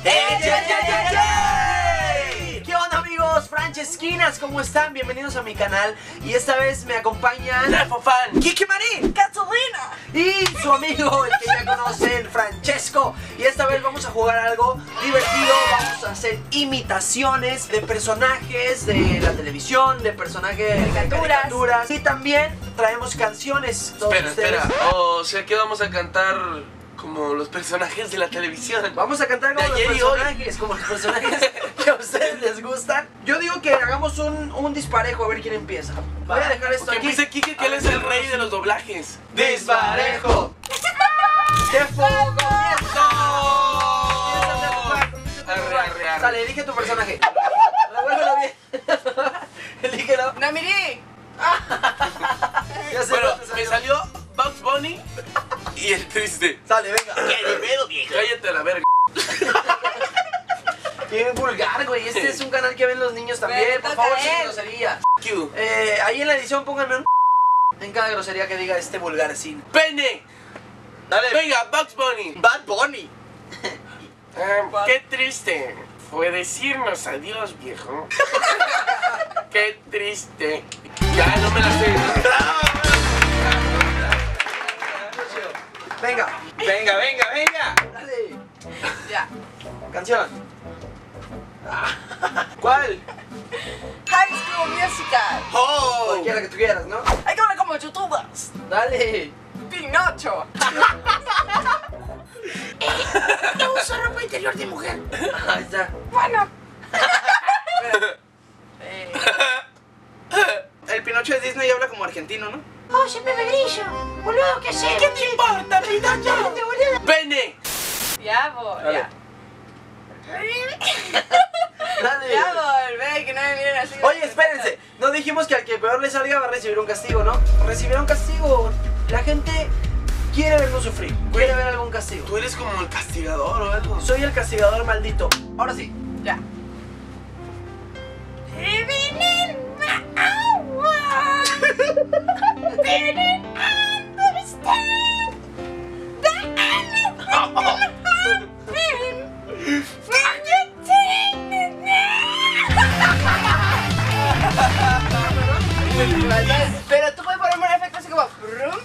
¿Qué onda, amigos? Francesquinas, ¿cómo están? Bienvenidos a mi canal. Y esta vez me acompañan Refofan, Kiki Marín, Catalina y su amigo, el que ya conocen, Francesco. Y esta vez vamos a jugar algo divertido. Vamos a hacer imitaciones de personajes de la televisión, de personajes de caricaturas. Y también traemos canciones. Espera, o sea que vamos a cantar como los personajes de la televisión. Vamos a cantar como los personajes que a ustedes les gustan. Yo digo que hagamos un disparejo, a ver quién empieza. Voy a dejar esto Que aquí. empiece Kike, que él es el rey de los doblajes. ¡Disparejo! ¡Qué fuego! Arre. Sale, elige tu personaje. Revuélvelo bien. Elígelo. Namiri. Ya sé, Bueno, ¿dónde me salió Bugs Bunny y el triste. Sale, venga. ¿Qué de pedo, viejo? Cállate a la verga. Qué vulgar, güey. Este es un canal que ven los niños también. Por favor, sin groserías. Q. Ahí en la edición pónganme un en cada grosería que diga este vulgar sin. Pene. Dale. Venga, Bugs Bunny. Bad Bunny. Qué triste fue decirnos adiós, viejo. Qué triste. Ya no me la sé. Venga. Venga. Dale. Ya. Canción. ¿Cuál? High School Musical. ¡Oh! Cualquiera que tú quieras, ¿no? Hay que hablar como youtubers. Dale. Pinocho. No uso ropa interior de mujer. Ahí está. Bueno. El Pinocho de Disney habla como argentino, ¿no? Oye, Pepe Grillo, boludo, ¿qué hacemos? ¿Qué te importa, Pinocho? Pene. Ya voy. Ya. Dale. Ya volvé, que no me miren así. Oye, espérense. No dijimos que al que peor le salga va a recibir un castigo, ¿no? Recibirá un castigo. La gente quiere vernos sufrir. Quiere ver algún castigo. Tú eres como el castigador o algo. Soy el castigador maldito. Ahora sí. Ya. Pero tú puedes ponerme un efecto así como brum.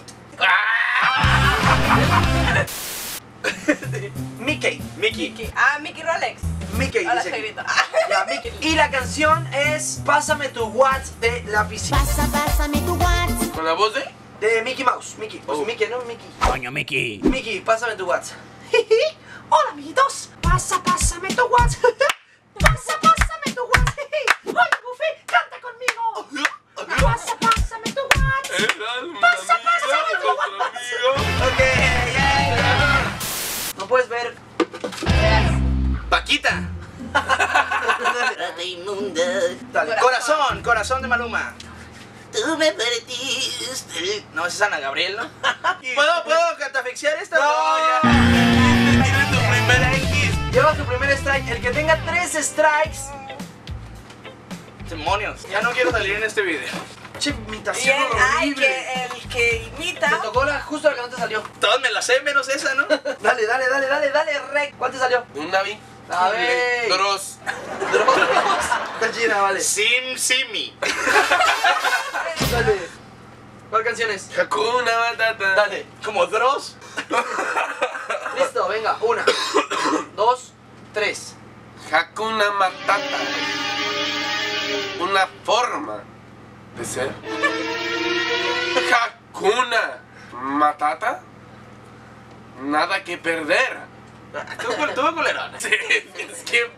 Mickey. Mickey. Ah, Mickey Rolex. Mickey Ahora dice se aquí. grita. Ya, Mickey. Y la canción es Pásame tu WhatsApp de la piscina. Pásame tu WhatsApp. ¿Con la voz de? De Mickey Mouse. Mickey. Pues Oh. Mickey, ¿no? Mickey. Coño, Mickey. Mickey, pásame tu WhatsApp. Hola, amiguitos. Pásame tu WhatsApp. Pásame tu WhatsApp. Hola, Goofy, canta conmigo. Pásame tu WhatsApp. Pásame tu WhatsApp. Ok, ya. No puedes ver. Paquita. Rata inmunda. Dale. Corazón de Maluma. Tú me perdiste. No, esa es Ana Gabriel, ¿no? ¿Puedo catafixiar esta? No. Tienes tu primera X. Lleva tu primer strike. El que tenga 3 strikes. Demonios. Ya no quiero salir en este video. Che, Y imitación horrible. el que imita. Te tocó justo la que no te salió. Todos me la sé menos esa, ¿no? Dale, rec. ¿Cuál te salió? Un Navi. A ver. Dross. Está chida, vale. Simi. Dale. ¿Cuál canción es? Hakuna Matata. Dale. Como Dross. Listo, venga. 1, 2, 3. Hakuna Matata. Una forma de ser. Hakuna Matata. Nada que perder. Tuvo colerón. Sí, es que.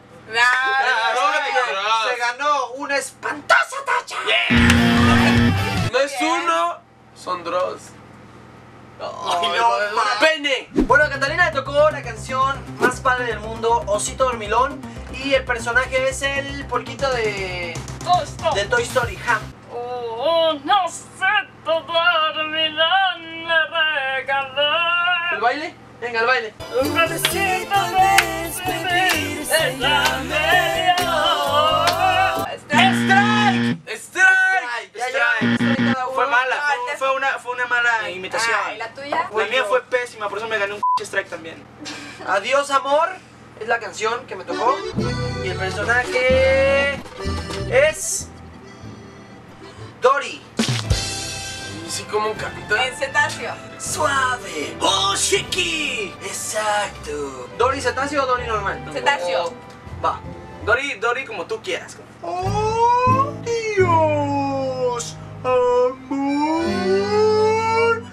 Se ganó una espantosa tacha. No es uno, son Dross. Ay, no, Pene. Bueno, a Catalina le tocó la canción más padre del mundo, Osito Dormilón. Y el personaje es el porquito de Toy Story, Ham. No sé todo dormilón me regaló. ¿El baile? Venga, el baile. Un besito de despedirse ya me dio. ¡Strike! Ya, cada uno. Fue mala, fue una mala imitación. Ah, ¿y la tuya? La mía fue pésima, por eso me gané un strike también. Adiós, amor. es la canción que me tocó. Y el personaje es Dory. ¿Y sí cómo canta? En cetáceo. Suave. ¡Oh, Shiki! Exacto. ¿Dory cetáceo o Dory normal? Cetáceo. Va. Dory como tú quieras. ¡Oh, Dios! ¡Amor!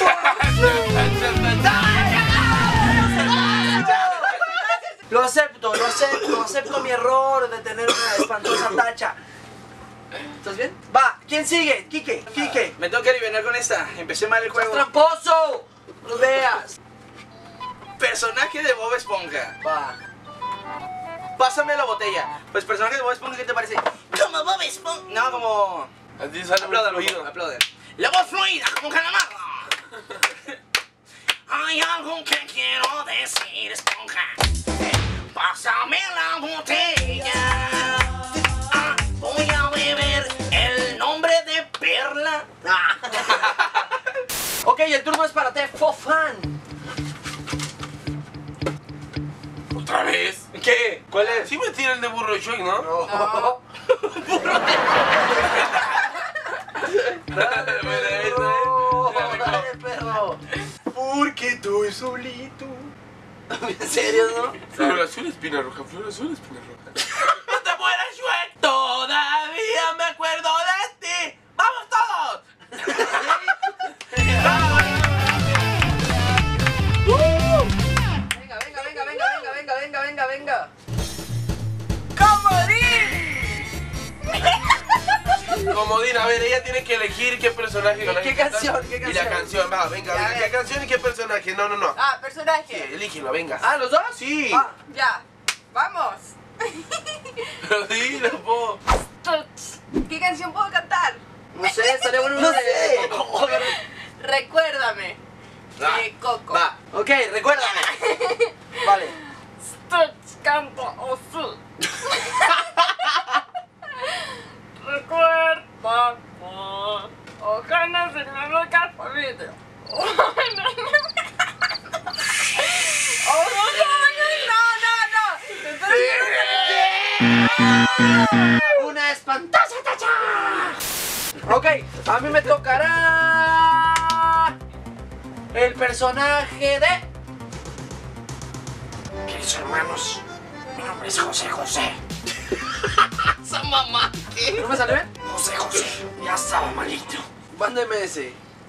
Lo acepto mi error de tener una espantosa tacha. ¿Estás bien? Va, ¿quién sigue? Quique. Me tengo que aliviar con esta. Empecé mal el ¡Estás juego. tramposo! ¡No lo veas! Personaje de Bob Esponja. Va. Pásame la botella. Pues personaje de Bob Esponja, ¿qué te parece? Como Bob Esponja. No, como... A ti sale muy Aplaudan, fluido. aplaudan. La voz fluida como calamardo. Hay algo que quiero decir, Esponja. Pásame la botella. Ah, voy a beber el nombre de Perla. Ok, el turno es para Fofán. ¿Otra vez? ¿Qué? ¿Cuál es? Sí me tira el de burro y Shrek, ¿no? No. Dale, perro. Porque estoy solito. ¿En serio, no? Flor azul, espina roja, flor azul, espina roja. ¡No te mueras, Shrek! Todavía me acuerdo de ti. ¡Vamos todos! Venga. Comodín, a ver, ella tiene que elegir qué personaje. ¿Qué canción? ¿Qué Y la canción? canción, va, venga, Ya, venga. a ¿Qué ver. canción y qué personaje? No. Ah, Sí, personaje. elígelo, venga. Ah, ¿los dos? Sí. Va. Ya. Vamos. Pero dilo, po. ¿Qué canción puedo cantar? No sé, estaría bueno. No sé. Recuérdame. Va. De Coco. Va. Ok, recuérdame. Vale. Stutz canta así. Recuérdame. Ojalá se me lo capa video. Una espantosa tacha. Ok, a mí me tocará el personaje de... Queridos hermanos, mi nombre es José José. Esa mamá. ¿No me salió bien? José José. Ya estaba malito. Banda MS.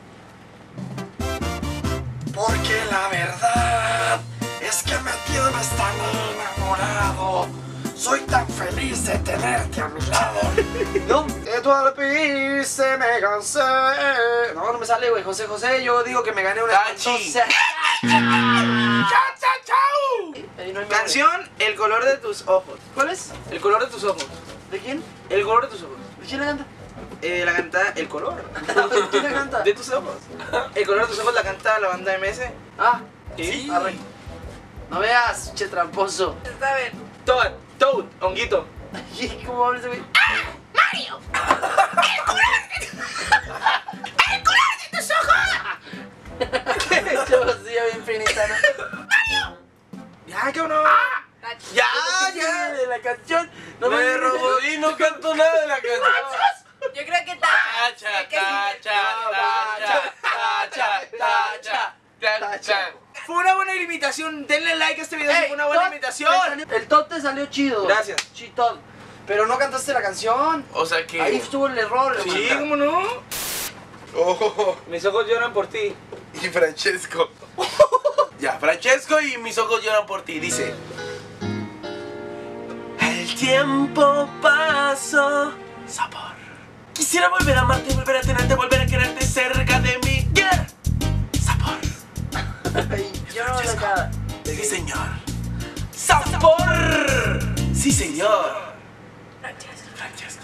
Porque la verdad es que me tienes tan enamorado. Soy tan feliz de tenerte a mi lado. No, tú al piste me cansé. No me sale, güey. José José, yo digo que me gané una Tachi. espantosa. ¡Chau! Ahí no hay Canción, El color de tus ojos. ¿Cuál es? El color de tus ojos. ¿De quién? El color de tus ojos. ¿De quién la canta? La canta El color. ¿Quién la canta? De tus ojos. El color de tus ojos la canta la banda MS. Ah, Sí. arre. No veas, che tramposo. Está bien. Toad, honguito. ¿Cómo habla ese güey? Yo sí, bien finita, ¿no? Ya, cabrón. Ya, de la canción. No Me robó y no cantó nada de la canción. Yo creo que Tacha, tacha. Fue una buena imitación. Denle like a este video. Ey, Fue una buena Todd, imitación. El Todd te salió chido. Gracias. Chitón. Pero no cantaste la canción. O sea que... Ahí estuvo el error. Sí, hermano. ¿cómo no? Oh, Mis ojos lloran por ti. y Francesco. Ya, Francesco y mis ojos lloran por ti. Dice... El tiempo pasó. Sabor. Quisiera volver a amarte, volver a tenerte, volver a quererte cerca de mí. Yeah. Sabor. Ay, yo no la cara. Sí, señor. ¡Sabor! Sí, señor. Francesco.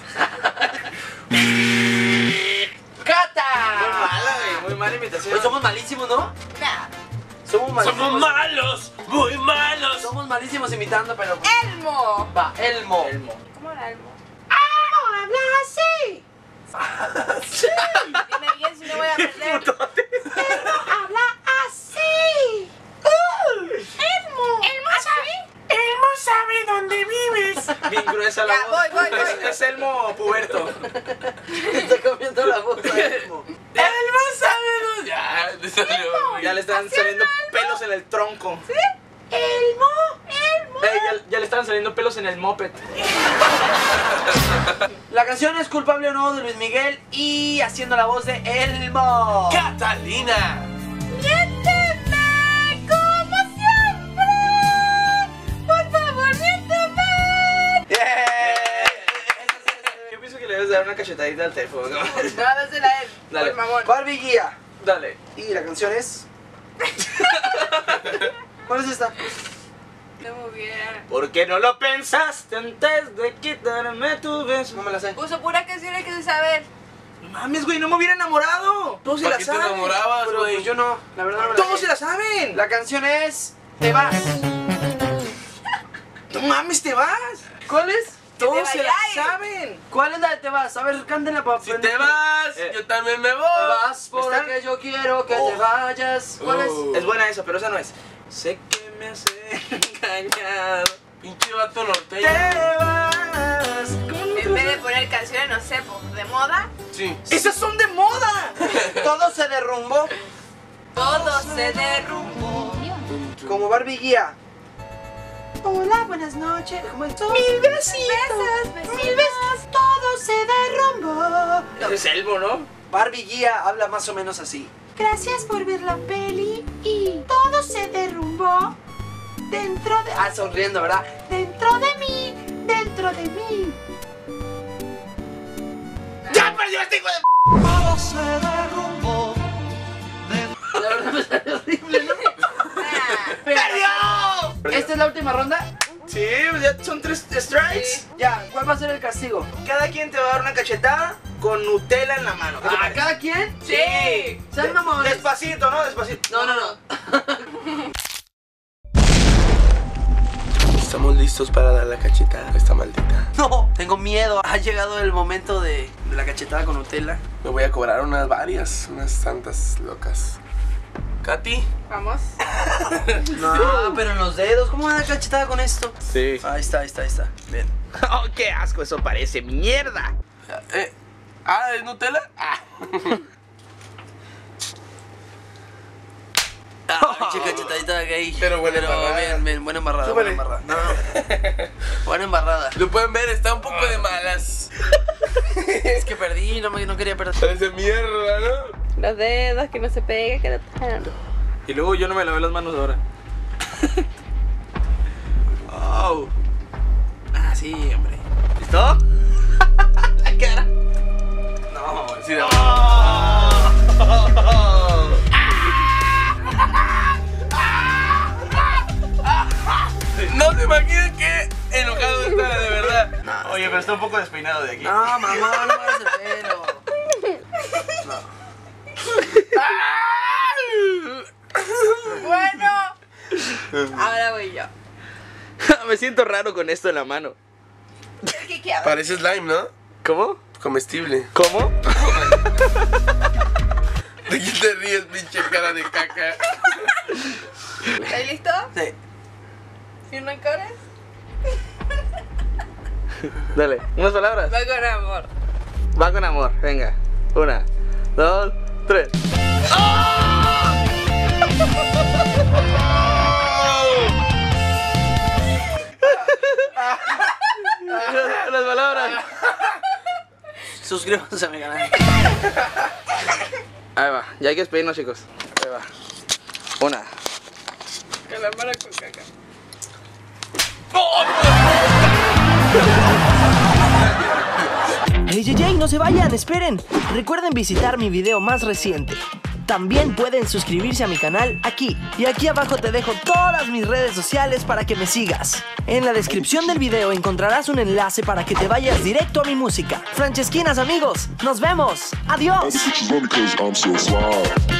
¡Cata! Muy mala, güey. Muy mala imitación. Pues somos malísimos, ¿no? Nah. Somos malísimos. Somos malos, muy malos. Somos malísimos imitando, pero... Elmo. Va, Elmo. ¿Cómo era Elmo? Habla así. Dime bien si no voy a perder. Habla así. Elmo. Elmo, ¿sabes? sabe dónde vives. Bien gruesa la Ya, voz. voy. Es Elmo puberto. Está comiendo la boca de Elmo. Elmo sabe dónde. Ya, te salió. Ya le están saliendo pelos en el tronco. ¿Sí? Elmo. Ya le estaban saliendo pelos en el moped. La canción es Culpable o No de Luis Miguel y haciendo la voz de Elmo. Catalina. ¡Miénteme como siempre! ¡Por favor, miénteme! Yo pienso que le debes dar una cachetadita al teléfono. ¿No? No, dásela a él. Dale. Por mamón. Barbie Guía. Dale. Y la canción es... ¿Cuál es esta? No muy bien. ¿Por qué no lo pensaste antes de quitarme tu beso? No me la sé. Puso puras canciones que se saber. No mames, güey, no me hubiera enamorado. Todos se ¿Para la qué te saben. enamorabas, Pero güey? pues yo no, la verdad no me la Todos sé. se la saben. La canción es... Te vas. No mames, te vas. ¿Cuál es? Todos se la vayáis. saben. ¿Cuál es la de te vas? A ver, cántenla para Si te vas, yo también me voy. Te vas ¿Están? porque yo quiero que te vayas. ¿Cuál es? Oh. Es buena esa, pero esa no es. Sé que me has engañado. Pinche vato norteño. Te vas. En vez de poner canciones, no sé, pues, de moda, Sí. ¡Esas son de moda! Todo se derrumbó todo se derrumbó. como Barbie Guía. Hola, buenas noches. ¿Cómo estás? Mil Besos, Mil besos. Todo se derrumbó. Es Elmo, ¿no? Barbie Guía habla más o menos así. Gracias por ver la peli y todo se derrumbó dentro de... Ah, sonriendo, ¿verdad? Dentro de mí, dentro de mí. ¡Ya perdió este hijo de... Todo se derrumbó. La verdad me salió horrible, ¿no? ¡Perdió! ¿Esta es la última ronda? Sí, pues ya son 3 strikes. Ya, ¿cuál va a ser el castigo? Cada quien te va a dar una cachetada con Nutella en la mano. ¿Qué te ¿A parece? cada quien? Sí. Sean mamones. Despacito, ¿no? Despacito. No. Estamos listos para dar la cachetada a esta maldita. No, tengo miedo. Ha llegado el momento de la cachetada con Nutella. Me voy a cobrar unas tantas locas. Katy. Vamos. No, pero en los dedos. ¿Cómo va a dar cachetada con esto? Sí. Ahí está. Bien. ¡Oh, qué asco! Eso parece mierda. ¿Es Nutella? Ah. Pinche cachetadita gay. Pero buena embarrada. bien, buena embarrada. Súbele. Buena embarrada. No. Buena embarrada. Lo pueden ver, está un poco de malas. Es que perdí, no quería perder. Parece mierda, ¿no? Los dedos, que no se pegue, que no te... Y luego yo no me lavé las manos ahora. Oh. Ah, sí, hombre. ¿Listo? La cara. No, sí, de No se imaginen qué enojado está, de verdad. Oye, pero está un poco despeinado de aquí. No, mamá, no me hagas el pelo. Bueno. Ahora voy yo. Me siento raro con esto en la mano. ¿Qué queda? Parece slime, ¿no? ¿Cómo? Comestible. ¿Cómo? ¿De qué te ríes, pinche cara de caca? ¿Estás listo? Sí. ¿Sin rencores? Dale, unas palabras. Va con amor. Va con amor, venga. 1, 2, 3. Las palabras. Suscríbanse a mi canal. Ahí va, ya hay que despedirnos, chicos. Ahí va. 1. Con la mano con caca. Hey, no se vayan, esperen. Recuerden visitar mi video más reciente. También pueden suscribirse a mi canal aquí. Y aquí abajo te dejo todas mis redes sociales para que me sigas. En la descripción del video encontrarás un enlace para que te vayas directo a mi música. Francesquinas, amigos, nos vemos. Adiós. Bitches only 'cause I'm so fly.